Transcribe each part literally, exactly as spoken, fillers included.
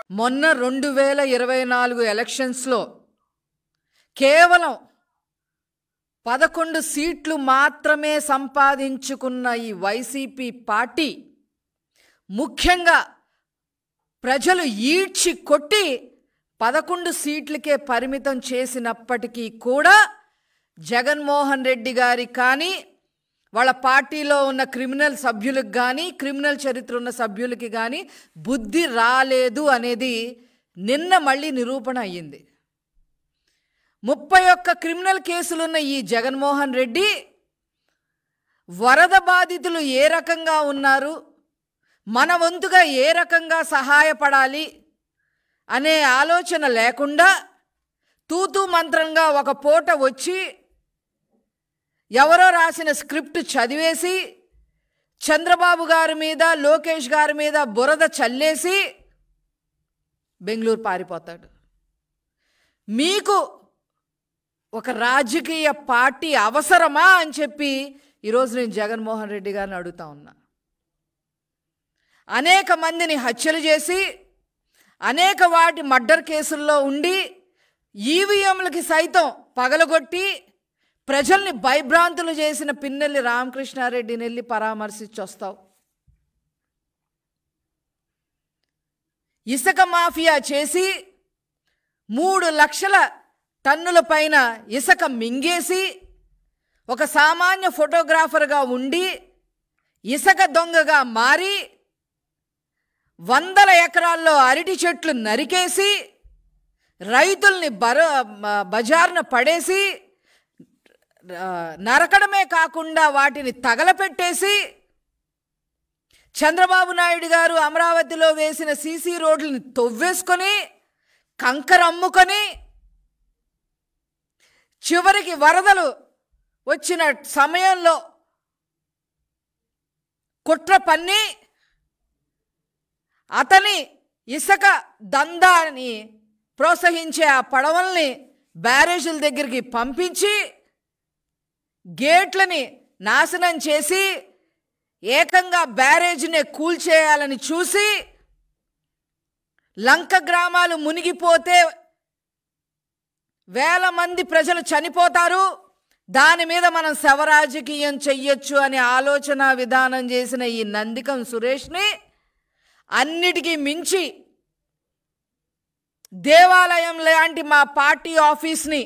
మొన్న రెండు వేల ఇరవై నాలుగు ఎలక్షన్స్లో కేవలం పదకొండు సీట్లు మాత్రమే సంపాదించుకున్న ఈ వైసీపీ పార్టీ ముఖ్యంగా ప్రజలు ఈడ్చి కొట్టి పదకొండు సీట్లకే పరిమితం చేసినప్పటికీ కూడా జగన్మోహన్ రెడ్డి గారి కానీ వాళ్ళ పార్టీలో ఉన్న క్రిమినల్ సభ్యులకు కానీ క్రిమినల్ చరిత్ర ఉన్న సభ్యులకి కానీ బుద్ధి రాలేదు అనేది నిన్న మళ్ళీ నిరూపణ అయ్యింది. ముప్పై ఒక్క క్రిమినల్ కేసులున్న ఈ జగన్మోహన్ రెడ్డి వరద బాధితులు ఏ రకంగా ఉన్నారు, మన వంతుగా ఏ రకంగా సహాయపడాలి అనే ఆలోచన లేకుండా తూతూ మంత్రంగా ఒక పూట వచ్చి ఎవరో రాసిన స్క్రిప్ట్ చదివేసి చంద్రబాబు గారి మీద లోకేష్ గారి మీద బురద చల్లేసి బెంగళూరు పారిపోతాడు. మీకు ఒక రాజకీయ పార్టీ అవసరమా అని చెప్పి ఈరోజు నేను జగన్మోహన్ రెడ్డి గారిని అడుగుతా ఉన్నా. అనేక మందిని హత్యలు చేసి అనేక వాటి మర్డర్ కేసుల్లో ఉండి ఈవీఎంలకి సైతం పగలగొట్టి ప్రజల్ని భయభ్రాంతులు చేసిన పిన్నెల్లి రామకృష్ణారెడ్డిని వెళ్ళి పరామర్శించి వస్తావు. ఇసుక మాఫియా చేసి మూడు లక్షల టన్నుల పైన ఇసుక మింగేసి ఒక సామాన్య ఫోటోగ్రాఫర్గా ఉండి ఇసుక దొంగగా మారి వందల ఎకరాల్లో అరటి చెట్లు నరికేసి రైతుల్ని బర బజార్న పడేసి నరకడమే కాకుండా వాటిని తగలపెట్టేసి చంద్రబాబు నాయుడు గారు అమరావతిలో వేసిన సీసీ రోడ్లని తవ్వేసుకొని కంకర అమ్ముకొని చివరికి వరదలు వచ్చిన సమయంలో కుట్ర పన్ని అతని ఇసుక దందాని ప్రోత్సహించే ఆ పడవల్ని బ్యారేజీల దగ్గరికి పంపించి గేట్లని నాశనం చేసి ఏకంగా బ్యారేజీనే కూల్చేయాలని చూసి లంక గ్రామాలు మునిగిపోతే వేల మంది ప్రజలు చనిపోతారు, దాని మీద మనం శవరాజకీయం చెయ్యొచ్చు అనే ఆలోచన విధానం చేసిన ఈ నందికం సురేష్ని అన్నిటికీ మించి దేవాలయం లాంటి మా పార్టీ ఆఫీస్ని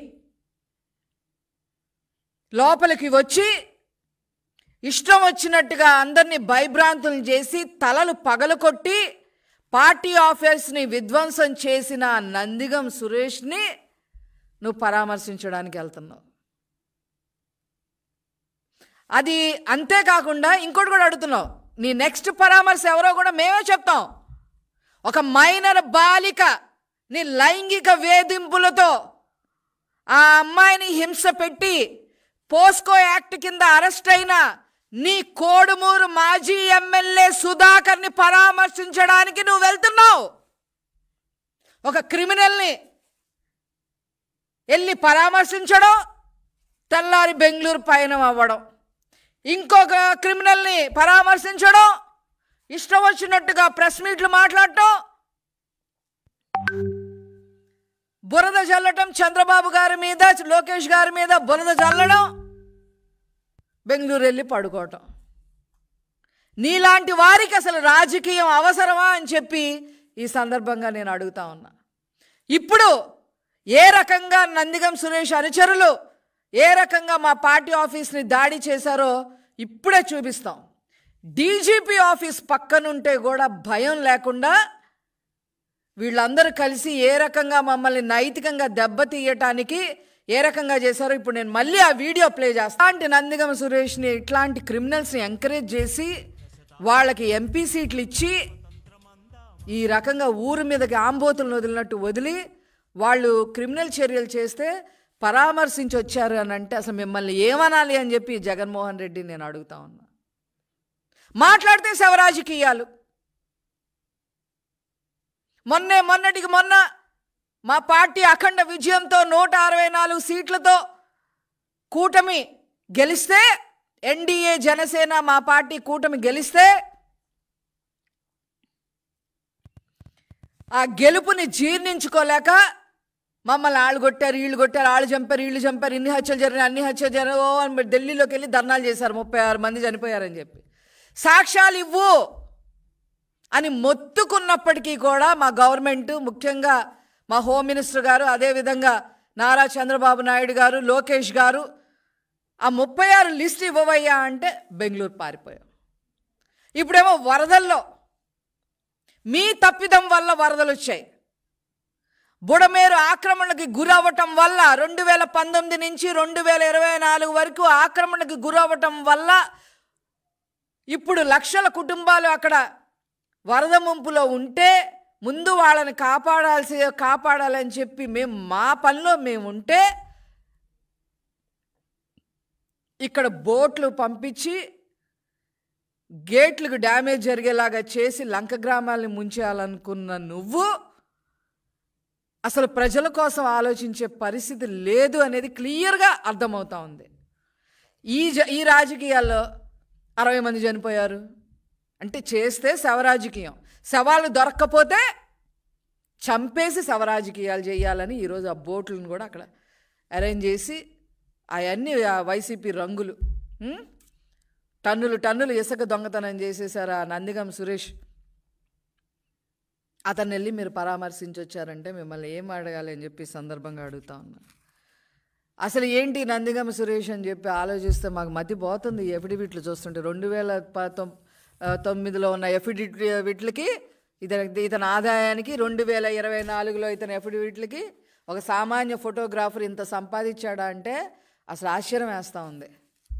లోపలికి వచ్చి ఇష్టం వచ్చినట్టుగా అందరినీ భయభ్రాంతులు చేసి తలలు పగలకొట్టి పార్టీ ఆఫీస్ని విధ్వంసం చేసిన నందిగం సురేష్ని నువ్వు పరామర్శించడానికి వెళ్తున్నావు. అది అంతేకాకుండా ఇంకోటి కూడా అడుగుతున్నావు, నీ నెక్స్ట్ పరామర్శ ఎవరో కూడా మేమే చెప్తాం. ఒక మైనర్ బాలిక నీ లైంగిక వేధింపులతో ఆ అమ్మాయిని హింస పెట్టి పోస్కో యాక్ట్ కింద అరెస్ట్ అయిన నీ కోడుమూరు మాజీ ఎమ్మెల్యే సుధాకర్ని పరామర్శించడానికి నువ్వు వెళ్తున్నావు. ఒక క్రిమినల్ని వెళ్ళి పరామర్శించడం, తెల్లారి బెంగళూరు పయనం అవ్వడం, ఇంకొక క్రిమినల్ని పరామర్శించడం, ఇష్టం వచ్చినట్టుగా ప్రెస్ మీట్లు మాట్లాడటం, బురద చల్లటం, చంద్రబాబు గారి మీద లోకేష్ గారి మీద బురద చల్లడం, బెంగళూరు వెళ్ళి పడుకోవటం. నీలాంటి వారికి అసలు రాజకీయం అవసరమా అని చెప్పి ఈ సందర్భంగా నేను అడుగుతా ఉన్నా. ఇప్పుడు ఏ రకంగా నందిగం సురేష్ అనుచరులు ఏ రకంగా మా పార్టీ ఆఫీస్ని దాడి చేశారో ఇప్పుడే చూపిస్తాం. డీజీపీ ఆఫీస్ పక్కనుంటే కూడా భయం లేకుండా వీళ్ళందరూ కలిసి ఏ రకంగా మమ్మల్ని నైతికంగా దెబ్బతీయటానికి ఏ రకంగా చేశారో ఇప్పుడు నేను మళ్ళీ ఆ వీడియో ప్లే చేస్తాను. అలాంటి నందిగం సురేష్ని ఇట్లాంటి క్రిమినల్స్ని ఎంకరేజ్ చేసి వాళ్ళకి ఎంపీ సీట్లు ఇచ్చి ఈ రకంగా ఊరి మీదకి ఆంబోతులను వదిలినట్టు వదిలి వాళ్ళు క్రిమినల్ చర్యలు చేస్తే పరామర్శించి వచ్చారు అని అంటే అసలు మిమ్మల్ని ఏమనాలి అని చెప్పి జగన్మోహన్ రెడ్డి నేను అడుగుతా ఉన్నా. మాట్లాడితే శవరాజకీయాలు. మొన్నే మొన్నటికి మొన్న మా పార్టీ అఖండ విజయంతో నూట అరవై నాలుగు సీట్లతో కూటమి గెలిస్తే, ఎన్డీఏ జనసేన మా పార్టీ కూటమి గెలిస్తే ఆ గెలుపుని జీర్ణించుకోలేక మమ్మల్ని వాళ్ళు కొట్టారు, వీళ్ళు కొట్టారు, వాళ్ళు చంపారు, వీళ్ళు చంపారు, ఇన్ని హత్యలు జరిగినాయి, అన్ని హత్యలు జరిగినాయి, ఓ అని ఢిల్లీలోకి వెళ్ళి ధర్నాలు చేశారు, ముప్పై ఆరు మంది చనిపోయారని చెప్పి. సాక్ష్యాలు ఇవ్వు అని మొత్తుకున్నప్పటికీ కూడా మా గవర్నమెంట్, ముఖ్యంగా మా హోమ్ మినిస్టర్ గారు, అదేవిధంగా నారా చంద్రబాబు నాయుడు గారు, లోకేష్ గారు ఆ ముప్పై ఆరు లిస్ట్ ఇవ్వవయ్యా అంటే బెంగళూరు పారిపోయాం. ఇప్పుడేమో వరదల్లో మీ తప్పిదం వల్ల వరదలు వచ్చాయి. బుడమేరు ఆక్రమణకి గురవ్వటం వల్ల రెండు వేల పంతొమ్మిది నుంచి రెండు వేల ఇరవై నాలుగు వరకు ఆక్రమణకి గురవ్వటం వల్ల ఇప్పుడు లక్షల కుటుంబాలు అక్కడ వరద ముంపులో ఉంటే ముందు వాళ్ళని కాపాడాల్సి కాపాడాలని చెప్పి మేము మా పనిలో మేము ఉంటే ఇక్కడ బోట్లు పంపించి గేట్లకు డ్యామేజ్ జరిగేలాగా చేసి లంక గ్రామాలని ముంచేయాలనుకున్న నువ్వు అసలు ప్రజల కోసం ఆలోచించే పరిస్థితి లేదు అనేది క్లియర్గా అర్థమవుతా ఉంది. ఈ జ ఈ రాజకీయాల్లో అరవై మంది చనిపోయారు అంటే చేస్తే శవరాజకీయం, శవాలు దొరక్కపోతే చంపేసి శవరాజకీయాలు చేయాలని ఈరోజు ఆ బోట్లను కూడా అక్కడ అరేంజ్ చేసి అవన్నీ వైసీపీ రంగులు టన్నులు టన్నులు ఇసుక దొంగతనం చేసేసారు ఆ నందిగం సురేష్. అతన్ని వెళ్ళి మీరు పరామర్శించి వచ్చారంటే మిమ్మల్ని ఏం అడగాలి అని చెప్పి సందర్భంగా అడుగుతా ఉన్నా. అసలు ఏంటి నందిగం సురేష్ అని చెప్పి ఆలోచిస్తే మాకు మతి పోతుంది. ఎఫిడవిట్లు చూస్తుంటే రెండు వేల తొమ్మిదిలో ఉన్న ఎఫిడవిట్లకి ఇతని ఇతని ఆదాయానికి రెండు వేల ఇరవై నాలుగులో ఇతని ఎఫిడవిట్లకి ఒక సామాన్య ఫోటోగ్రాఫర్ ఇంత సంపాదించాడా అంటే అసలు ఆశ్చర్యం వేస్తూ ఉంది.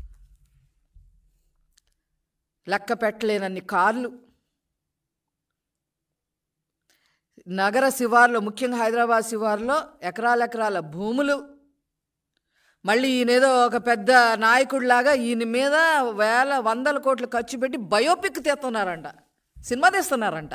లెక్క పెట్టలేనన్ని కార్లు, నగర శివార్లో ముఖ్యంగా హైదరాబాద్ శివార్లో ఎకరాల ఎకరాల భూములు, మళ్ళీ ఈయనేదో ఒక పెద్ద నాయకుడిలాగా ఈయన మీద వేల వందల కోట్లు ఖర్చు పెట్టి బయోపిక్ తీస్తున్నారంట, సినిమా తీస్తున్నారంట.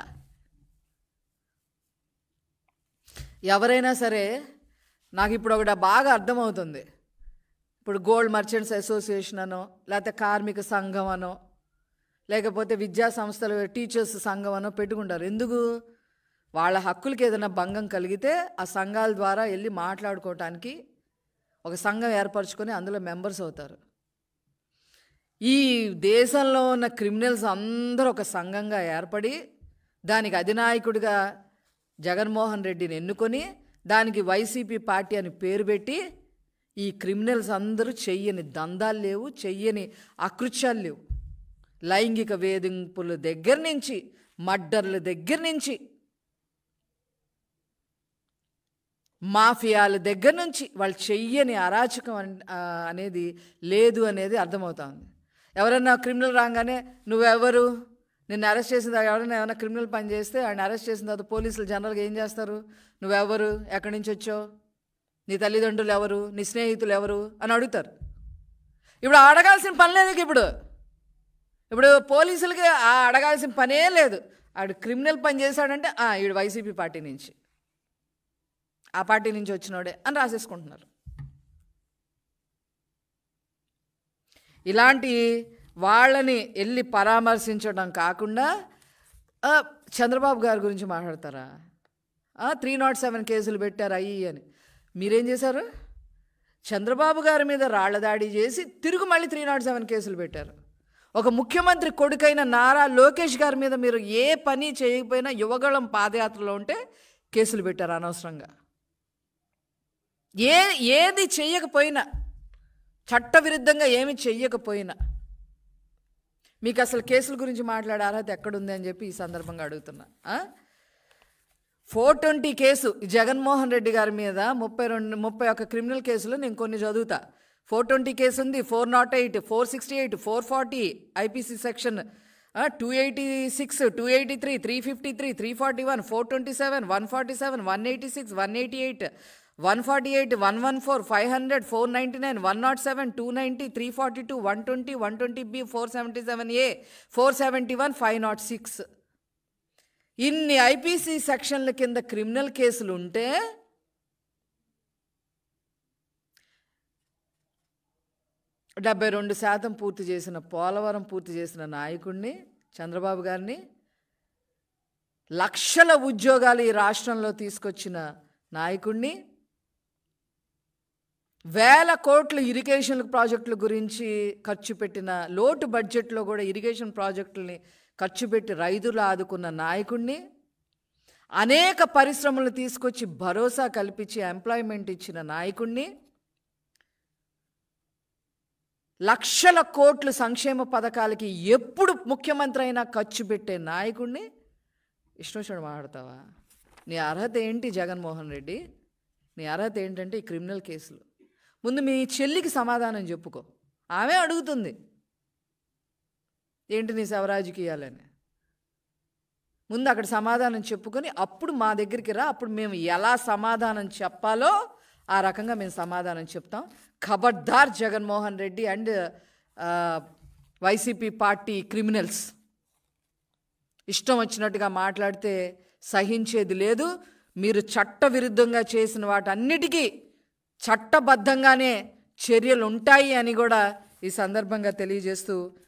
ఎవరైనా సరే నాకు ఇప్పుడు ఒకటి బాగా అర్థమవుతుంది. ఇప్పుడు గోల్డ్ మర్చెంట్స్ అసోసియేషన్ అనో లేకపోతే కార్మిక సంఘం అనో లేకపోతే విద్యా సంస్థలు టీచర్స్ సంఘం అనో పెట్టుకుంటారు. ఎందుకు? వాళ్ళ హక్కులకి ఏదైనా భంగం కలిగితే ఆ సంఘాల ద్వారా వెళ్ళి మాట్లాడుకోవటానికి ఒక సంఘం ఏర్పరచుకొని అందులో మెంబర్స్ అవుతారు. ఈ దేశంలో ఉన్న క్రిమినల్స్ అందరూ ఒక సంఘంగా ఏర్పడి దానికి అధినాయకుడిగా జగన్మోహన్ రెడ్డిని ఎన్నుకొని దానికి వైసీపీ పార్టీ అని పేరు పెట్టి ఈ క్రిమినల్స్ అందరూ చెయ్యని దందాలు లేవు, చెయ్యని అకృత్యాలు లేవు. లైంగిక వేధింపుల దగ్గర నుంచి మర్డర్ల దగ్గర నుంచి మాఫియాల దగ్గర నుంచి వాళ్ళు చెయ్యని అరాచకం అనేది లేదు అనేది అర్థమవుతా ఉంది. ఎవరన్నా క్రిమినల్ రాగానే నువ్వెవరు, నిన్ను అరెస్ట్ చేసిన తర్వాత ఎవరైనా ఏమైనా క్రిమినల్ పని చేస్తే ఆయన అరెస్ట్ చేసిన తర్వాత పోలీసులు జనరల్గా ఏం చేస్తారు? నువ్వెవరు, ఎక్కడి నుంచి వచ్చావు, నీ తల్లిదండ్రులు ఎవరు, నీ స్నేహితులు ఎవరు అని అడుగుతారు. ఇప్పుడు అడగాల్సిన పని లేదు. ఇప్పుడు ఇప్పుడు పోలీసులకి ఆ అడగాల్సిన పనే లేదు. ఆడు క్రిమినల్ పని చేశాడంటే ఈడు వైసీపీ పార్టీ నుంచి, ఆ పార్టీ నుంచి వచ్చినోడే అని రాసేసుకుంటున్నారు. ఇలాంటి వాళ్ళని వెళ్ళి పరామర్శించడం కాకుండా చంద్రబాబు గారి గురించి మాట్లాడతారా? త్రీ నాట్ సెవెన్ కేసులు పెట్టారు అయ్యి అని. మీరేం చేశారు? చంద్రబాబు గారి మీద రాళ్ల దాడి చేసి తిరుగు మళ్ళీ త్రీ నాట్ సెవెన్ కేసులు పెట్టారు. ఒక ముఖ్యమంత్రి కొడుకైన నారా లోకేష్ గారి మీద మీరు ఏ పని చేయకపోయినా యువగళం పాదయాత్రలో ఉంటే కేసులు పెట్టారు అనవసరంగా. ఏ ఏది చెయ్యకపోయినా, చట్టవిరుద్ధంగా ఏమి చెయ్యకపోయినా మీకు అసలు కేసుల గురించి మాట్లాడే అర్హత ఎక్కడుంది అని చెప్పి ఈ సందర్భంగా అడుగుతున్నా. Four twenty case Jaganmohan Reddy గారి మీద ముప్పై రెండు ముప్పై ఒక్క క్రిమినల్ కేసులు నేను కొన్ని చదువుతా. ఫోర్ ట్వంటీ కేసు ఉంది, four nought eight four sixty eight four forty IPC section two eighty six two eighty three three fifty three three forty one four twenty seven one forty seven one eighty six one eighty eight one forty eight one one four five hundred four ninety nine one nought seven two ninety three forty two one twenty one twenty B four seventy seven ఏ four seventy one five nought six ఇన్ని IPC సెక్షన్ల కింద criminal కేసులు ఉంటే డెబ్బై రెండు శాతం పూర్తి చేసిన పోలవరం పూర్తి చేసిన నాయకుడిని చంద్రబాబు గారిని లక్షల ఉద్యోగాలు ఈ రాష్ట్రంలో తీసుకొచ్చిన నాయకుడిని, వేల కోట్ల ఇరిగేషన్ ప్రాజెక్టుల గురించి ఖర్చు పెట్టిన, లోటు బడ్జెట్లో కూడా ఇరిగేషన్ ప్రాజెక్టుల్ని ఖర్చు పెట్టి రైతులు ఆదుకున్న నాయకుడిని, అనేక పరిశ్రమలు తీసుకొచ్చి భరోసా కల్పించి ఎంప్లాయ్మెంట్ ఇచ్చిన నాయకుడిని, లక్షల కోట్ల సంక్షేమ పథకాలకి ఎప్పుడు ముఖ్యమంత్రి అయినా ఖర్చు పెట్టే నాయకుడిని ఇష్టం వచ్చినట్టు మాట్లాడతావా? నీ అర్హత ఏంటి జగన్మోహన్ రెడ్డి? నీ అర్హత ఏంటంటే ఈ క్రిమినల్ కేసులు. ముందు మీ చెల్లికి సమాధానం చెప్పుకో. ఆమె అడుగుతుంది ఏంటి నీ శవరాజకీయాలని. ముందు అక్కడ సమాధానం చెప్పుకొని అప్పుడు మా దగ్గరికి రా. అప్పుడు మేము ఎలా సమాధానం చెప్పాలో ఆ రకంగా మేము సమాధానం చెప్తాం. ఖబర్దార్ Jaganmohan Reddy and YCP party criminals, ఇష్టం వచ్చినట్టుగా మాట్లాడితే సహించేది లేదు. మీరు చట్టవిరుద్ధంగా చేసిన వాటన్నిటికీ చట్టబద్ధంగానే చర్యలు ఉంటాయి అని కూడా ఈ సందర్భంగా తెలియజేస్తూ